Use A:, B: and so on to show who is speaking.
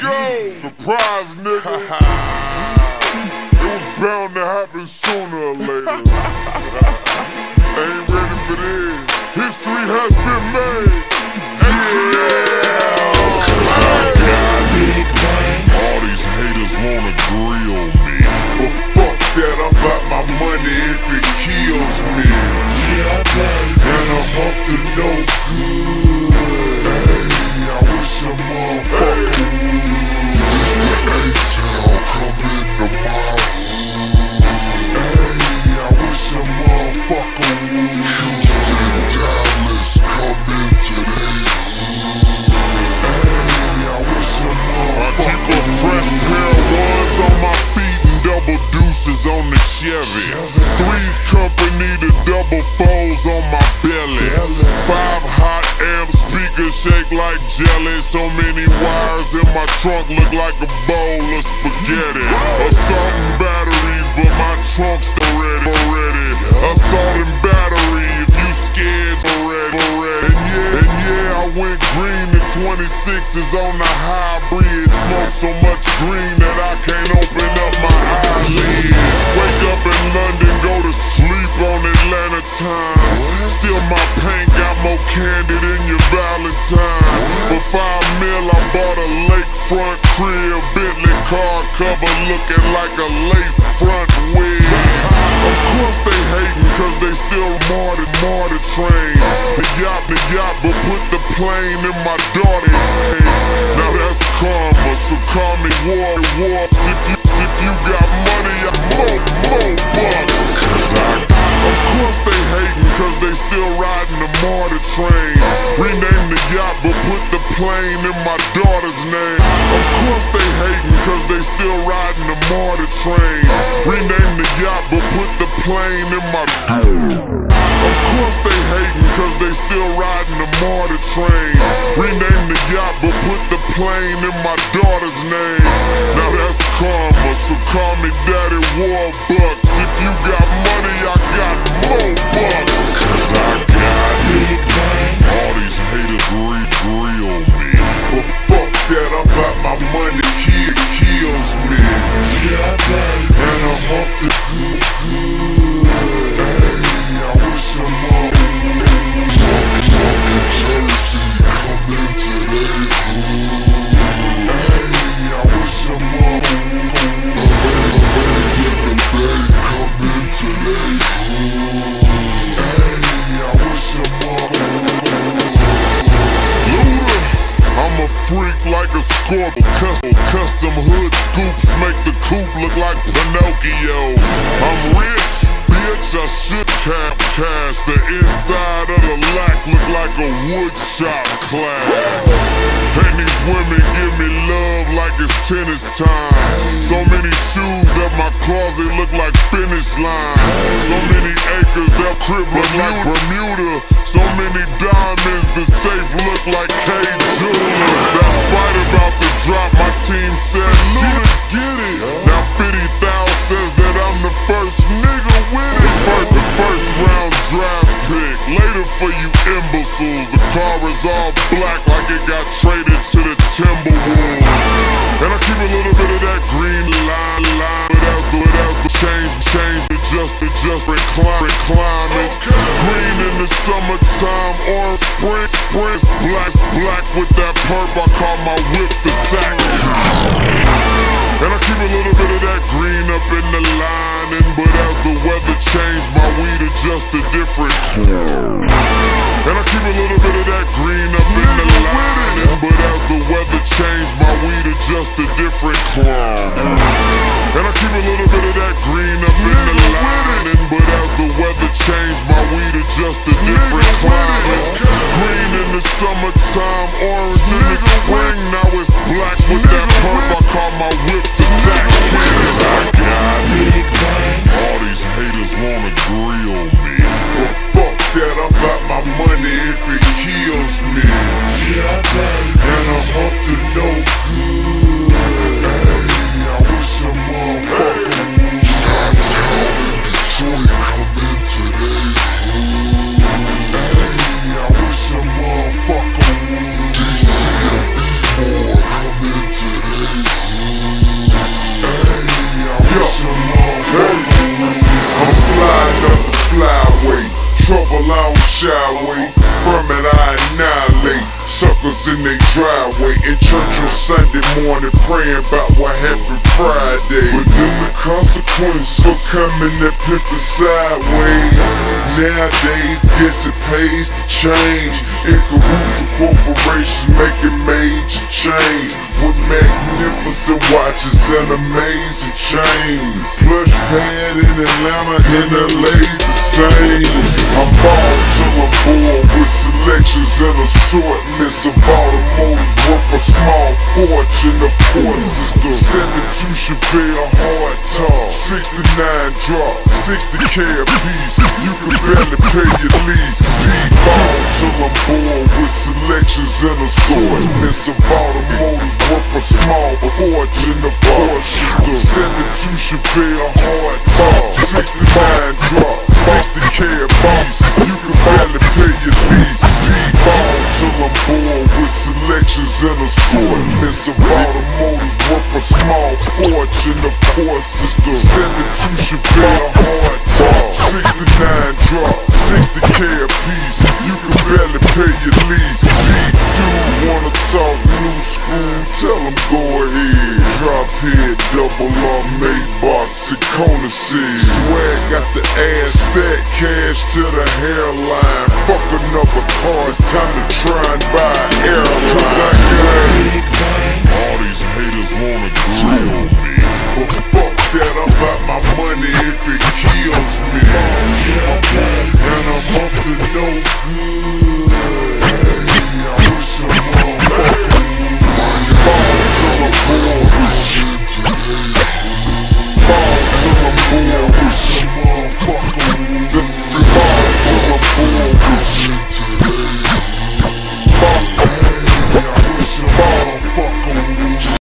A: go. Surprise, nigga. It was bound to happen sooner or later. Ain't ready for this. History has been made.
B: Cause I got big brain.
A: All these haters wanna grill me, but fuck that, I'm about my money if it kills me.
B: Yeah, baby.
A: And I'm up to no good. Hey, I wish a motherfucker would. This the A-Town, come into my hood. Hey, I wish a motherfucker would. Houston, Dallas, come into they hood. Hey, I wish a motherfucker would. I keep a fresh pair of ones on my feet and double deuces on the Chevy. Three's company, the double fours on my belly. 5 hot amp speakers shake like jelly. So many wires in my trunk look like a bowl of spaghetti. Assault and batteries, but my trunk's already. Assault and battery, if you scared already. And yeah, I went green. The 26s on the hybrid. Smoke so much green that I can't open up my eyelids. Wake up in London, go to sleep on Atlanta time. Still my paint got more candy than your Valentine. For $5 mil I bought a lakefront crib, Bentley car cover looking like a lace front wig. Of course they hatin' cause they still more to train. The yacht, but put the plane in my daughter. Now that's karma, so call me war. If you got money, I more bucks. Of course they hatin' cause they still riding the MARTA train. Rename the yacht but put the plane in my daughter's name. Of course they hatin' cause they still riding the MARTA train. Rename the yacht but put the plane in my. Of course they hatin' cause they still riding the MARTA train. Rename the yacht but put the plane in my daughter's name. Now that's karma, so call me Daddy Warbucks. If you got money, I got more bucks.
B: Cause I got big brain.
A: All these haters grill me, but fuck that, I'm about my money, kills me.
B: Yeah, baby.
A: And I'm up to good. Hey, I wish a motherfucking Jersey come into they hood. Hey, I wish a motherfucking Bay come into they hood. Hey, I wish a Luda, I'm a freak like a scorpion. Custom hood scoops make the coupe look like Pinocchio. I'm rich, bitch, I should cash. The inside of the lack look like a wood shop class. And these women give me love like it's tennis time. So many shoes that my closet look like finish line. So many acres that crib look like Bermuda. So many diamonds, the safe look like K-Jewelers. That Spider about to drop, my team said, Luda, get it. Now 50,000 says that I'm the first nigga with it. The first round draft pick. Later for you imbeciles, the car is all black like it got traded to the Timberwolves. And I keep a little bit of that green line, but as the change adjust for climate. Green in the summertime, orange spring, black with that purp. I call my whip the sack. And I keep a little bit of that green up in the lining, but as the weather changed, my weed adjusted different. And I keep a little bit of that green up in the lining, but as the weather changed, my weed adjusted different. And I keep a little bit of that green up in the lining, but as the weather changed, my weed adjusted different climates. Green in the summertime, orange in the spring, now it's black with that purp. I call my whip the sack.
B: Cause I got big brain.
A: All these haters wanna grill me, but fuck that, I'm about my money if it kills me.
B: Yeah, baby.
A: And I'm up to on Sunday morning, praying about what happened Friday. But then the consequence for coming that pimpin' sideways. Nowadays, guess it pays to change. In cahoots with corporations making major change. With magnificent watches and amazing chains. Plush pad in Atlanta and LA's the same. I'm bald till I'm bored with selections and assortments of automotives worth a small fortune. Of course, it's the 72 Chevelle hard top, 69 drop, 60K a piece. You can barely pay your lease. Bald till I'm bored with selections and assortments of automotives worth a small fortune. Of course, it's the 72 Chevelle hard top, 69 drop, 60K a piece. You can barely pay your lease. Ball till I'm bored with selections and assortments of automotives worth a small fortune. Of course, it's the 72 Chevelle hard top, 69 drop, 60K a piece. You can barely pay your lease. Dude wanna talk new school? Tell him go ahead. Drop head, double R, Maybach, and Kona seed. Swag got the ass stack, cash to the hairline. Fuck another car, it's time to try and buy an airline. Cause I got all these haters wanna grill me, but fuck that, I'm about my money if it kills me.